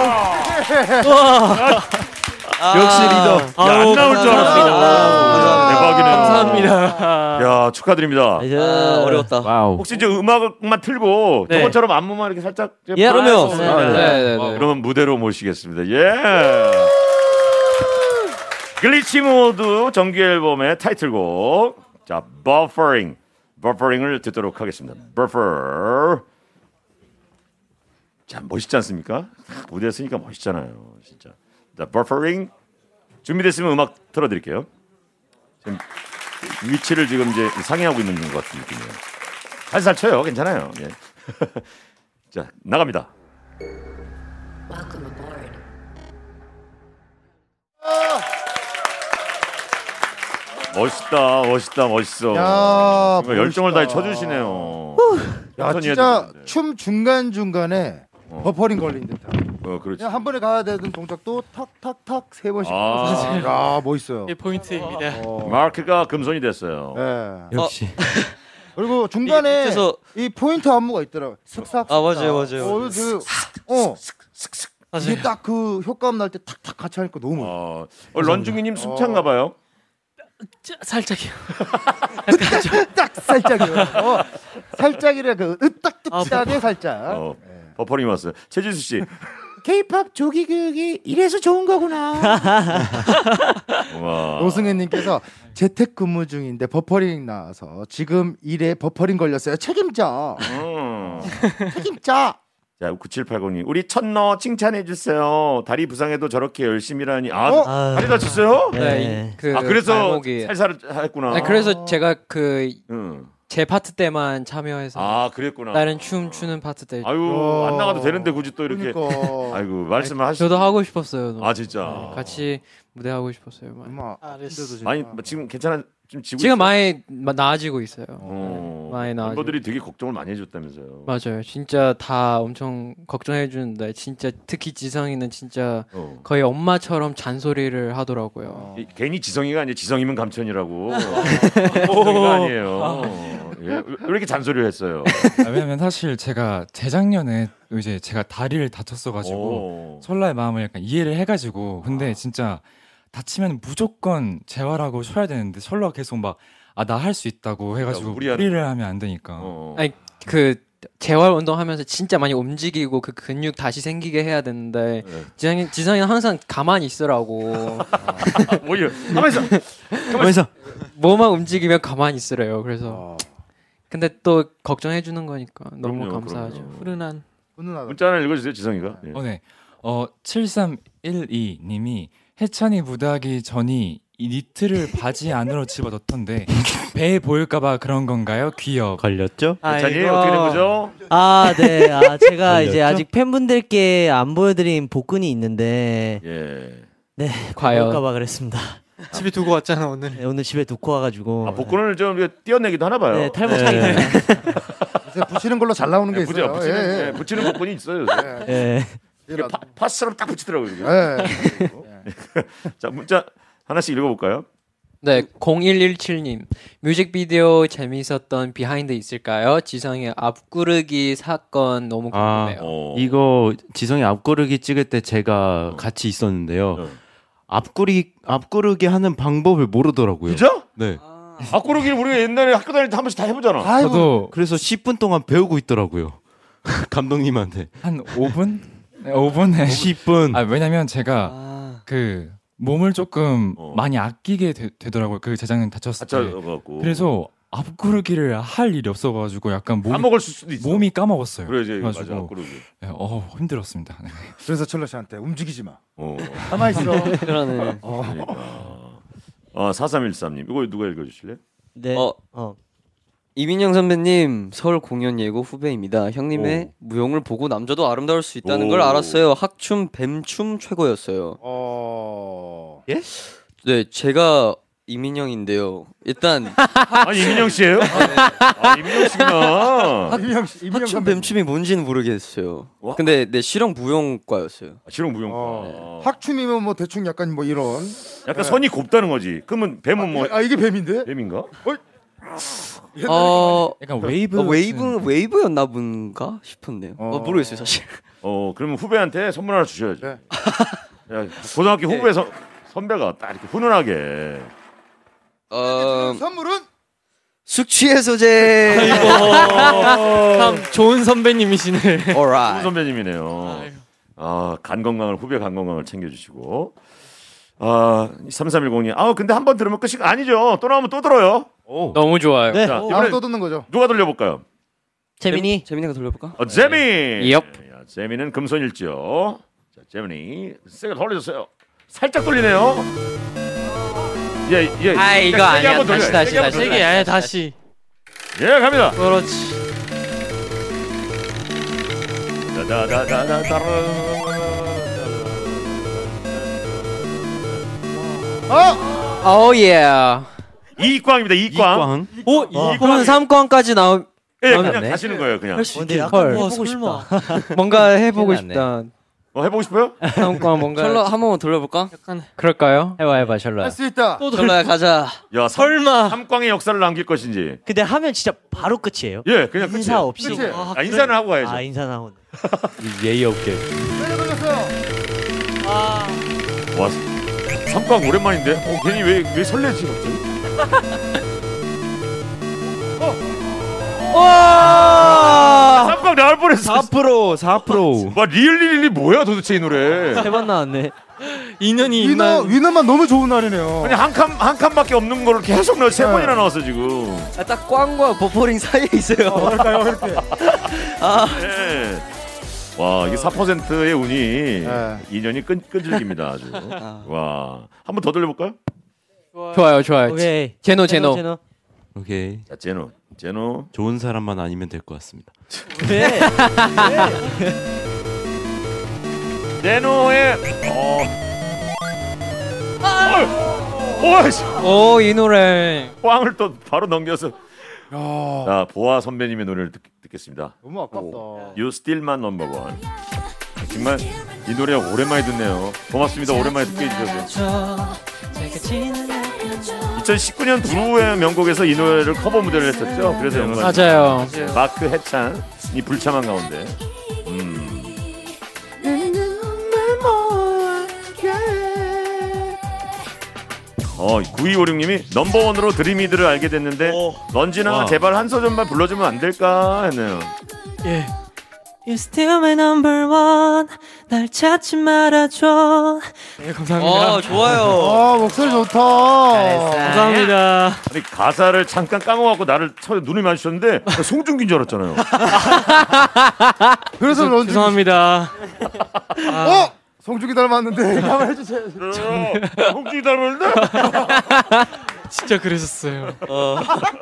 와. 역시 리더. 야, 안 나올 줄 알았어. 감사합니다. 대박이네요. 감사합니다. 야, 축하드립니다. 아, 어려웠다. 와우. 혹시 이제 음악만 틀고 네. 저번처럼 안무만 이렇게 살짝 예, 그럼요. 아, 네, 네. 네, 네, 어, 네. 그러면 무대로 모시겠습니다. 예. 글리치 모드 정규 앨범의 타이틀곡. 자, 버퍼링. 버퍼링을 듣도록 하겠습니다. 버퍼. 자, 멋있지 않습니까? 무대에 쓰니까 멋있잖아요. 진짜. 자, 버퍼링. 준비됐으면 음악 틀어드릴게요. 지금 위치를 지금 이제 상의하고 있는 것 같은 느낌이에요. 살살 쳐요. 괜찮아요. 예. 자, 나갑니다. 멋있다, 멋있다, 멋있어. 야, 정말 열정을 다해 멋있다. 쳐주시네요. 야, 천천히 진짜 해야 되는데. 춤 중간 중간에 어. 버퍼링 걸린 듯한. 어, 그렇지. 그냥 한 번에 가야 되는 동작도 탁탁탁 세 번씩. 아. 하면서. 야, 멋있어요. 이게 포인트입니다. 어. 마크가 금손이 됐어요. 네. 역시. 그리고 중간에 밑에서 이 포인트 안무가 있더라고. 슥싹. 아, 맞아요, 맞아요. 어, 그, 어. 이게 맞아요. 딱 그 효과음 날 때 탁탁 같이 하니까 너무 멋있어. 어, 어, 런중이님 숨찬가 봐요. 짜- 살짝이요. 딱 살짝이요. 어, 살짝이라 그 으딱뜨딱하게 살짝. 어, 버퍼링 왔어요. 최지수 씨. K-팝 조기 교육이 이래서 좋은 거구나. 와. 노승현님께서 재택근무 중인데 버퍼링 나와서 지금 일에 버퍼링 걸렸어요. 책임져. 음. 책임져. 자, 구칠팔공님. 우리 첫너 칭찬해 주세요. 다리 부상해도 저렇게 열심히 하니. 아, 어? 다리 다쳤어요? 네. 그 아, 그래서 발목이- 살살 했구나. 네, 그래서 제가 그 제 응. 파트 때만 참여해서 아, 그랬구나. 다른 춤 추는 파트 때 아유, 어. 안 나가도 되는데 굳이 또 이렇게. 그러니까. 아이고, 말씀을 하시죠. 저도 하고 싶었어요. 너무. 아, 진짜. 네, 같이 무대 하고 싶었어요. 많이. 엄마. 알았어. 아니, 뭐 지금 괜찮아. 지금 지고 지금 있어요? 많이 마- 나아지고 있어요. 어, 많이 나아지고. 멤버들이 되게 걱정을 많이 해줬다면서요. 맞아요. 진짜 다 엄청 걱정해 주는데 진짜 특히 지성이는 진짜 어. 거의 엄마처럼 잔소리를 하더라고요. 이, 괜히 지성이가 아니에요. 지성이면 감천이라고. 지성이가 아니에요. 예, 왜 이렇게 잔소리를 했어요? 아, 왜냐면 사실 제가 재작년에 이제 제가 다리를 다쳤어가지고 오. 설라의 마음을 약간 이해를 해가지고 근데 진짜 다치면 무조건 재활하고 쉬어야 되는데 설라가 계속 막 아 나 할 수 있다고 해가지고 무리하는 무리를 하면 안 되니까. 어. 아니 그 재활 운동하면서 진짜 많이 움직이고 그 근육 다시 생기게 해야 되는데 네. 지성이 지성이는 항상 가만히 있으라고 뭐야? 가만있어. 가만있어. 뭐만 움직이면 가만히 있으래요. 그래서 어. 근데 또 걱정해 주는 거니까 너무 그럼요, 감사하죠. 그럼요. 훈훈한. 훈훈하다. 문자 하나 읽어주세요, 지성이가. 예. 어, 네. 어, 칠삼일이 님이 해찬이 무대하기 전이 이 니트를 바지 안으로 집어넣던데 배에 보일까봐 그런 건가요? 귀여. 걸렸죠? 자니 어떻게 된 거죠? 아, 네. 아, 제가 걸렸죠? 이제 아직 팬분들께 안 보여드린 복근이 있는데, 예. 네, 과연? 보일까봐 그랬습니다. 집에 두고 왔잖아 오늘. 네, 오늘 집에 두고 와가지고. 아, 복근을 좀 이렇게 띄어내기도 하나 봐요. 네, 탈모창이네. 요새 붙이는 걸로 잘 나오는 게 네, 붙여, 있어요. 붙이는, 예, 네, 붙이는 복근이 있어요. 예. 이게 파, 파스처럼 딱 붙이더라고요. 이게. 예. 자, 문자 하나씩 읽어볼까요? 네, 공일일칠님 뮤직비디오 재미있었던 비하인드 있을까요? 지성의 앞구르기 사건 너무 아, 궁금해요. 어. 이거 지성이 앞구르기 찍을 때 제가 같이 있었는데요. 어. 앞구르기 앞구르기 하는 방법을 모르더라고요. 진짜? 네. 앞구르기를 우리가 옛날에 학교 다닐 때 한 번씩 다 해보잖아. 저도 그래서 십 분 동안 배우고 있더라고요. 감독님한테. 한 오 분? 네, 오 분에 십 분. 아, 왜냐면 제가 아, 그 몸을 조금 어. 많이 아끼게 되, 되더라고요. 그 재작년 다쳤을 때. 다쳐갖고. 그래서 앞구르기를 할 일이 없어가지고 약간 몸이, 까먹을 수도 있어. 몸이 까먹었어요. 그래 이제 맞아 그래가지고 앞구르기. 네, 어, 힘들었습니다. 네. 그래서 철러 씨한테 움직이지 마. 어. 가만히 있어. 그러네. 어. 그러니까. 아 사삼일삼님 이거 누가 읽어주실래? 네. 어. 어. 이민영 선배님 서울 공연 예고 후배입니다. 형님의 오. 무용을 보고 남자도 아름다울 수 있다는 오. 걸 알았어요. 학춤 뱀춤 최고였어요. 어. 예? 네, 제가 이민영인데요. 일단 아니 이민영 씨예요? 아 이민영 씨구나. 이민영 씨, 이민영 학춤 선배님. 뱀춤이 뭔지는 모르겠어요. 와. 근데 네 실용 무용과였어요. 아, 실용무용. 어. 학춤이면 뭐 대충 약간 뭐 이런. 약간 선이 곱다는 거지. 그러면 뱀은 뭐 아 이게 뱀인데? 뱀인가? 어, 약간 웨이브 어, 웨이브 웨이브였나 본가 싶은데요. 어, 어. 모르겠어요 사실. 어 그러면 후배한테 선물 하나 주셔야죠. 네. 야, 고등학교 후배 선 선배가 딱 이렇게 훈훈하게. 어, 선물은 숙취 소재. 참 좋은 선배님이시네. 좋은 Alright. 선배님이네요. 아유. 아, 간 건강을 후배 간 건강을 챙겨주시고. 아, 삼삼일공님. 아, 근데 한 번 들으면 끝이 아니죠. 또 나오면 또 들어요. 오. 너무 좋아요. 네. 자, 아, 이번에 또 듣는 거죠. 누가 돌려볼까요? 재민이. 재민이가 돌려볼까? 어, 재민. 옙. 야, 재민은 금손일지요. 자, 재민이 세게 돌려주세요. 살짝 돌리네요. 예, 예. 아, 이거 세게 아니야. 한번 다시, 돌려요. 다시, 세게 한번 다시. 돌려요. 세게 아예 다시. 예, 갑니다. 그렇지. 다다다다다다. 어? 오 예. 이광입니다. 이광. 이광. 오, 이광. 이번 삼 권까지 나오 예, 아, 그냥 네. 가시는 거예요, 그냥. 할 수 근데 있게. 약간 헐. 해보고 어, 싶다. 뭔가 해보고 큰일 났네. 싶다. 어, 해보고 싶어요? 삼 권 뭔가 철러 한 번만 돌려볼까? 약간 그럴까요? 해봐 해봐 셜로야. 할 수 있다. 또 돌. 철러야 가자. 야, 설마. 삼광의 역사를 남길 것인지. 근데 하면 진짜 바로 끝이에요. 예, 그냥 인사 끝이에요. 없이. 그치? 아, 아, 인사는 하고 가야죠. 아 인사 나온. 예의 없게. 세게 돌렸어요. 아, 와, 삼광 오랜만인데. 어, 괜히 왜, 왜 설레지 갑자기? 와! 삼광 나올 뻔했어. 사 퍼센트 사 퍼센트. 와, 리얼리얼리 뭐야 도대체 이 노래? 세 번 나왔네. 인연이 위너 있나? 위너만 너무 좋은 날이네요. 아니 한 칸 한 칸밖에 없는 거를 계속 넣어 세 네. 번이나 나왔어 지금. 아, 딱 꽝과 버퍼링 사이에 있어요. 그럴까요 이렇게? 아, 네. 와, 이게 사 퍼센트의 운이 네. 인연이 끈 끈질깁니다 아주. 와, 한 번 더 돌려볼까요? 좋아요, 좋아요. 오케이. 제노, 제노. 제노. 오케이. 자, 제노, 제노. 좋은 사람만 아니면 될 것 같습니다. 왜? 제노의 어. 어, 오, 이 노래. 꽝을 또 바로 넘겨서. 야, 자, 보아 선배님의 노래를 듣, 듣겠습니다. 너무 아깝다. You Still My Number One. 정말 이 노래 오랜만에 듣네요. 고맙습니다. 오랜만에 듣게 해주셔서. 이천십구 년 브루의 명곡에서 이 노래를 커버 무대를 했었죠. 그래서 영광. 맞아요. 마크 해찬이 불참한 가운데. 음. 어, 구이오육님이 넘버원으로 드림이들을 알게 됐는데 런지나 와. 제발 한 소절만 불러주면 안 될까 했네요. 예. You still my number one. 날 찾지 말아줘. 네, 감사합니다. 어, 좋아요. 아 목소리 좋다. 감사합니다. 아니 가사를 잠깐 까먹었고 나를 처음에 눈을 마주쳤는데 송중기인 줄 알았잖아요. 그래서 런지. 죄송합니다. 어? 송중기 닮았는데 한번 해주세요. 송중기 닮았는데? 진짜 그러셨어요. 어.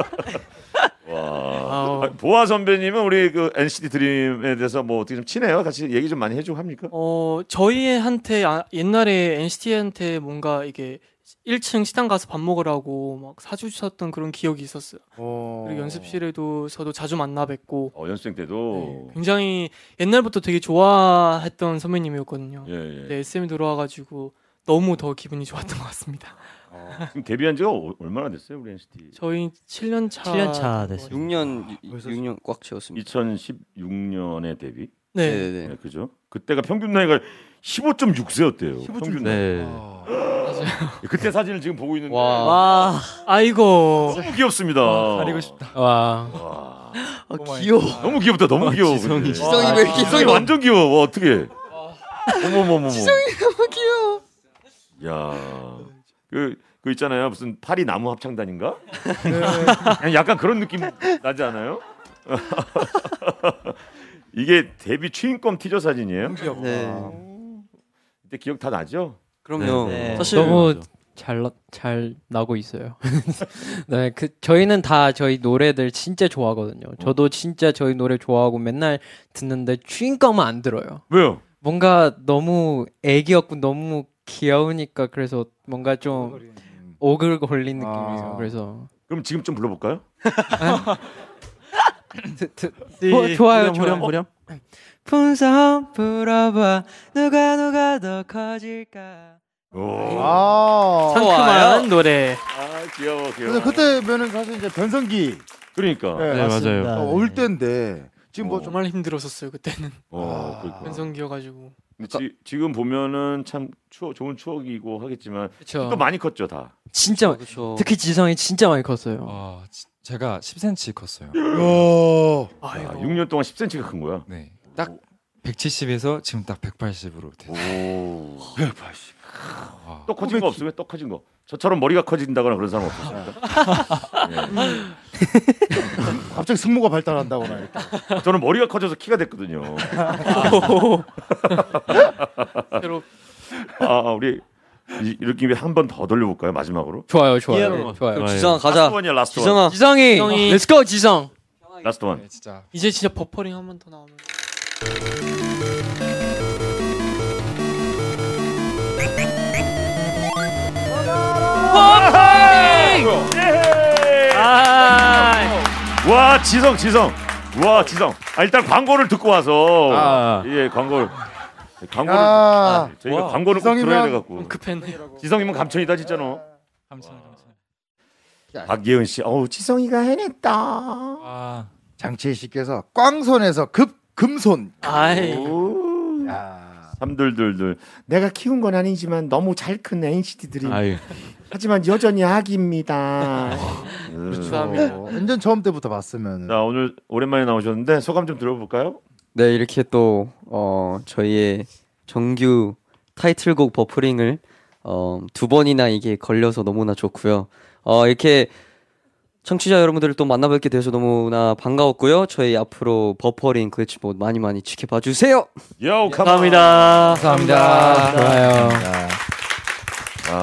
와. 아, 보아 선배님은 우리 그 엔시티 드림에 대해서 뭐 어떻게 좀 친해요? 같이 얘기 좀 많이 해주고 합니까? 어 저희한테 아, 옛날에 엔시티한테 뭔가 이게 일 층 식당 가서 밥 먹으라고 막 사주셨던 그런 기억이 있었어요. 오. 그리고 연습실에도 저도 자주 만나 뵙고 어, 연습생 때도 네, 굉장히 옛날부터 되게 좋아했던 선배님이었거든요. 예, 예. 네, 에스엠이 들어와가지고 너무 더 기분이 좋았던 것 같습니다. 어, 지금 데뷔한 지가 어, 얼마나 됐어요, 우리 엔시티? 저희 칠 년 차. 칠 년 차 됐어요. 육 년 육 년 꽉 채웠습니다. 이천십육 년에 데뷔. 네. 네, 네. 네, 그죠? 그때가 평균 나이가 십오 점 육 세였대요. 평균 나이. 네. 맞아요. 그때 사진을 지금 보고 있는데 와. 와. 아이고. 너무 귀엽습니다. 가리고 싶다. 와. 와. 아, 귀여워. 너무 귀엽다. 너무 어, 귀여워. 지성이. 근데. 지성이 와, 왜 이렇게 지성이 귀여워? 완전 귀여워. 어떻게? 어머머머머. 지성이 너무 귀여워. 야. 그, 그 있잖아요. 무슨 파리 나무 합창단인가? 그냥 약간 그런 느낌 나지 않아요? 이게 데뷔 추인검 티저 사진이에요? 네. 이때 기억 다 나죠? 그럼요. 네. 사실 너무 잘, 나- 잘 나고 있어요. 네, 그 저희는 다 저희 노래들 진짜 좋아하거든요. 저도 진짜 저희 노래 좋아하고 맨날 듣는데 추인검은 안 들어요. 왜요? 뭔가 너무 애기였고 너무 귀여우니까 그래서 뭔가 좀 오글거린 느낌이에요. 아. 그래서 그럼 지금 좀 불러볼까요? 드, 드, 어, 좋아요, 후렴, 좋아요. 후렴, 후렴. 풍선 불어봐 누가 누가 더 커질까. 오. 아. 상큼한 노래. 아 귀여워 귀여워. 근데 그때면은 사실 이제 변성기 그러니까. 네, 네, 맞아요. 어, 올 때인데 지금 뭐 좀 정말 힘들었었어요 그때는. 어, 아. 그러니까. 변성기여가지고. 근데 지, 지금 보면은 참 추억, 좋은 추억이고 하겠지만 그쵸. 또 많이 컸죠 다. 진짜 그렇죠. 특히 지성이 진짜 많이 컸어요. 아, 지- 제가 십 센티미터 컸어요. 아, 아이고. 육 년 동안 십 센티미터가 큰 거야. 네. 딱 백칠십에서 지금 딱 백팔십으로 됐어요. 오. 백팔십. 와. 또 커진 거 없으면 또 커진 거. 저처럼 머리가 커진다거나 그런 사람 없으십니까? 갑자기 승모가 발달한다거나 이렇게. 예. 저는 머리가 커져서 키가 됐거든요. 새로 아 우리 이, 이렇게 한 번 더 돌려볼까요 마지막으로? 좋아요, 좋아요, 예. 좋아요. 그럼 지성아 가자. 라스트 원이야 라스트 원. 지성아. 지성이, 지성이. Let's go 지성. 라스트 원. 네, 진짜. 이제 진짜 버퍼링 한 번 더 나오면. 아, 와 지성 지성. 와 지성. 아 일단 광고를 듣고 와서 아. 예 광고를 광고를 야. 아, 저희가 와. 광고를 꼭 지성이면- 들어야 돼 갖고. 급했네. 지성이면 감천이다 진짜 너. 감사합니다. 감사합니다. 박예은 씨. 어우 지성이가 해냈다. 아, 장채희 씨께서 꽝손에서 급 금손. 아이. 오. 야. 삼들들들. 내가 키운 건 아니지만 너무 잘 큰 엔시티들이. 아유. 하지만 여전히 아기입니다. 음. 감사합니다. 어, 완전 처음 때부터 봤으면. 자 오늘 오랜만에 나오셨는데 소감 좀 들어볼까요? 네, 이렇게 또 어, 저희의 정규 타이틀곡 버프링을 어, 두 번이나 이게 걸려서 너무나 좋고요. 어, 이렇게 청취자 여러분들을 또 만나뵙게 돼서 너무나 반가웠고요. 저희 앞으로 버퍼링 글츠보 많이 많이 지켜봐 주세요. 요, 감사합니다. 감사합니다. 좋아요. 아,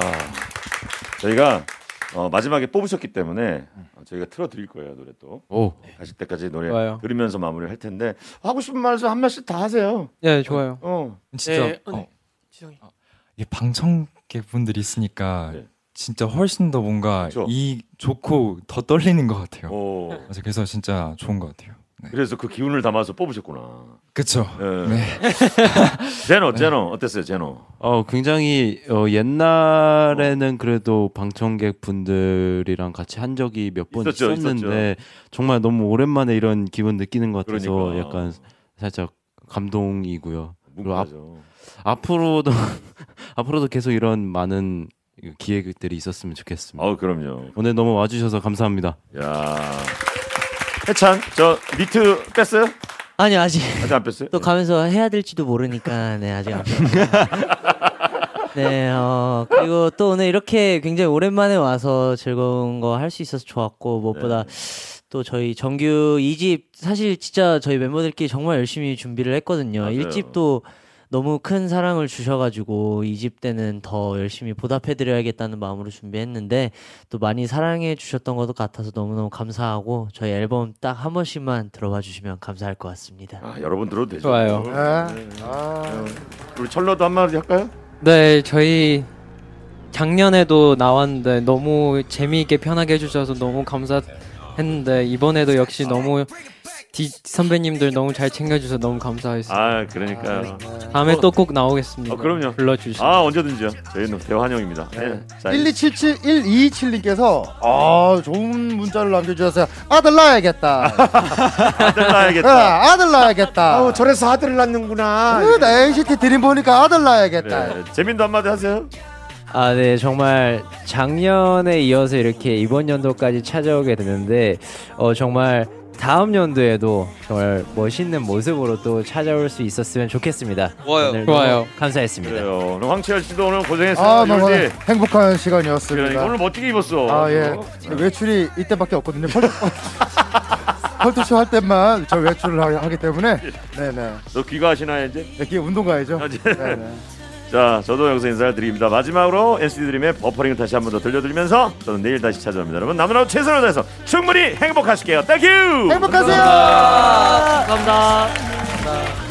저희가 어, 마지막에 뽑으셨기 때문에 어, 저희가 틀어드릴 거예요 노래 또. 오. 가실 때까지 노래 좋아요. 들으면서 마무리를 할 텐데 하고 싶은 말씀 한 말씩 다 하세요. 네, 좋아요. 어. 진짜 네, 어, 어, 네. 지성이. 이게 방청객 분들이 있으니까 네. 진짜 훨씬 더 뭔가 그쵸. 이 좋고 더 떨리는 것 같아요. 어. 맞아, 그래서 진짜 좋은 것 같아요. 네. 그래서 그 기운을 담아서 뽑으셨구나. 그쵸. 네. 네. 제노, 제노 어땠어요, 제노? 어 굉장히 어, 옛날에는 그래도 방청객 분들이랑 같이 한 적이 몇 번 있었죠, 있었는데 정말 너무 오랜만에 이런 기분 느끼는 것 같아서 그러니까. 약간 살짝 감동이고요. 그리고 앞, 뭉클하죠. 앞으로도 앞으로도 계속 이런 많은 기획들이 있었으면 좋겠습니다. 어, 그럼요. 오늘 너무 와주셔서 감사합니다. 야, 해찬, 저 니트 뺐어요? 아니 아직 아직 안 뺐어요? 또 가면서 해야 될지도 모르니까 네 아직 안 뺐어요. 네, 어, 그리고 또 오늘 이렇게 굉장히 오랜만에 와서 즐거운 거 할 수 있어서 좋았고 무엇보다 또 저희 정규 이 집 사실 진짜 저희 멤버들끼리 정말 열심히 준비를 했거든요. 맞아요. 일 집도 너무 큰 사랑을 주셔가지고 이 집 때는 더 열심히 보답해드려야겠다는 마음으로 준비했는데 또 많이 사랑해 주셨던 것 같아서 너무너무 감사하고 저희 앨범 딱 한 번씩만 들어봐 주시면 감사할 것 같습니다. 아, 여러분 들어도 되죠. 좋아요. 네. 네. 아. 우리 철러도 한마디 할까요? 네, 저희 작년에도 나왔는데 너무 재미있게 편하게 해주셔서 너무 감사했는데 이번에도 역시 너무 디 선배님들 너무 잘 챙겨주셔서 너무 감사했어요. 아, 그러니까요. 다음에 어, 또 꼭 나오겠습니다. 어, 그럼요. 불러주시면. 아, 언제든지요. 저희는 대환영입니다. 네. 자, 일이칠칠 일이이칠님께서 아 좋은 문자를 남겨주셨어요. 아들 낳아야겠다. 아들 낳아야겠다. 아, 아들 낳아야겠다. 아우 저래서 아들을 낳는구나. 그, 나 엔시티 드림 보니까 아들 낳아야겠다. 네. 재민도 한마디 하세요. 아, 네, 정말 작년에 이어서 이렇게 이번 연도까지 찾아오게 됐는데, 어, 정말 다음 연도에도 정말 멋있는 모습으로 또 찾아올 수 있었으면 좋겠습니다. 좋아요. 오늘도 좋아요. 감사했습니다. 그래요. 오늘 황치열 씨도 오늘 고생했어요. 아, 너무 요리. 행복한 시간이었습니다. 그러니까 오늘 멋지게 입었어. 아, 예. 어? 외출이 이때밖에 없거든요. 펄- 펄투쇼 할 때만 저 외출을 하- 하기 때문에. 네네. 너 귀가하시나 이제? 이렇게 운동 가야죠. 아, 네. 네네. 자, 저도 여기서 인사를 드립니다. 마지막으로 엔시티 드림의 버퍼링을 다시 한 번 더 들려드리면서 저는 내일 다시 찾아옵니다. 여러분 남은 하루 최선을 다해서 충분히 행복하실게요. 땡큐. 행복하세요. 감사합니다. 감사합니다.